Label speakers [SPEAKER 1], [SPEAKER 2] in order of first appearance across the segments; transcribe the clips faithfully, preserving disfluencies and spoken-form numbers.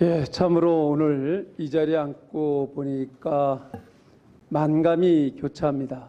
[SPEAKER 1] 예, 참으로 오늘 이 자리에 앉고 보니까 만감이 교차합니다.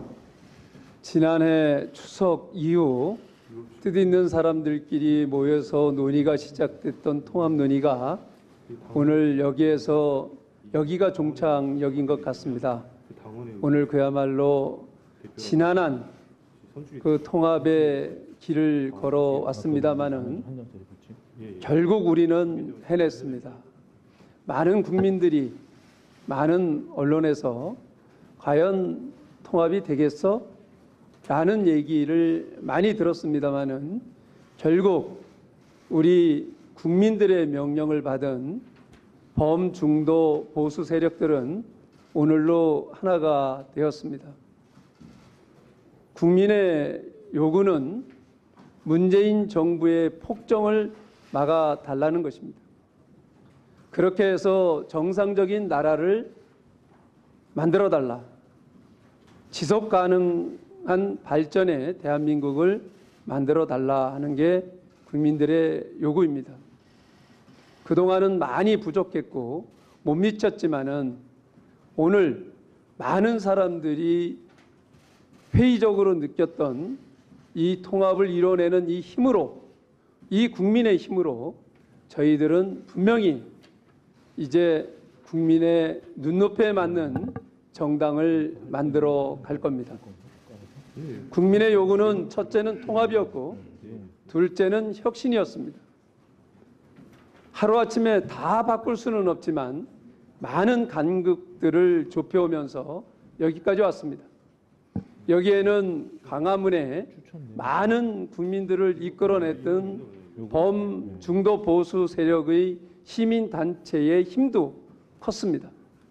[SPEAKER 1] 지난해 추석 이후 뜻있는 사람들끼리 모여서 논의가 시작됐던 통합 논의가 오늘 여기에서 여기가 종착역인 것 같습니다. 오늘 그야말로 지난한 그 통합의 길을 걸어왔습니다마는 결국 우리는 해냈습니다. 많은 국민들이 많은 언론에서 과연 통합이 되겠어? 라는 얘기를 많이 들었습니다마는 결국 우리 국민들의 명령을 받은 범중도 보수 세력들은 오늘로 하나가 되었습니다. 국민의 요구는 문재인 정부의 폭정을 막아달라는 것입니다. 그렇게 해서 정상적인 나라를 만들어달라. 지속 가능한 발전의 대한민국을 만들어달라 하는 게 국민들의 요구입니다. 그동안은 많이 부족했고 못 미쳤지만은 오늘 많은 사람들이 회의적으로 느꼈던 이 통합을 이뤄내는 이 힘으로, 이 국민의 힘으로 저희들은 분명히 이제 국민의 눈높이에 맞는 정당을 만들어 갈 겁니다. 국민의 요구는 첫째는 통합이었고 둘째는 혁신이었습니다. 하루아침에 다 바꿀 수는 없지만 많은 간극들을 좁혀오면서 여기까지 왔습니다. 여기에는 광화문에 많은 국민들을 이끌어냈던 범중도 보수 세력의 시민단체의 힘도 컸습니다.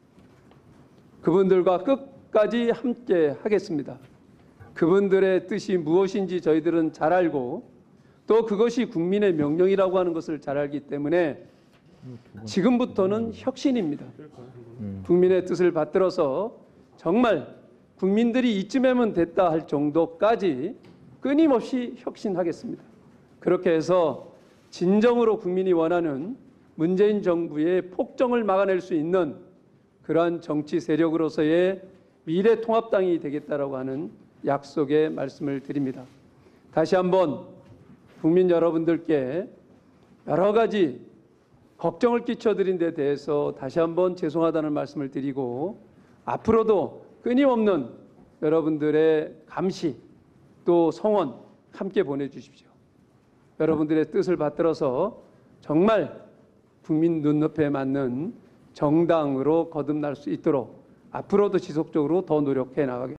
[SPEAKER 1] 그분들과 끝까지 함께 하겠습니다. 그분들의 뜻이 무엇인지 저희들은 잘 알고 또 그것이 국민의 명령이라고 하는 것을 잘 알기 때문에 지금부터는 혁신입니다. 국민의 뜻을 받들어서 정말 국민들이 이쯤에면 됐다 할 정도까지 끊임없이 혁신하겠습니다. 그렇게 해서 진정으로 국민이 원하는 문재인 정부의 폭정을 막아낼 수 있는 그러한 정치 세력으로서의 미래통합당이 되겠다라고 하는 약속의 말씀을 드립니다. 다시 한번 국민 여러분들께 여러 가지 걱정을 끼쳐드린 데 대해서 다시 한번 죄송하다는 말씀을 드리고 앞으로도 끊임없는 여러분들의 감시 또 성원 함께 보내주십시오. 여러분들의 뜻을 받들어서 정말 국민 눈높이에 맞는 정당으로 거듭날 수 있도록 앞으로도 지속적으로 더 노력해 나가겠습니다.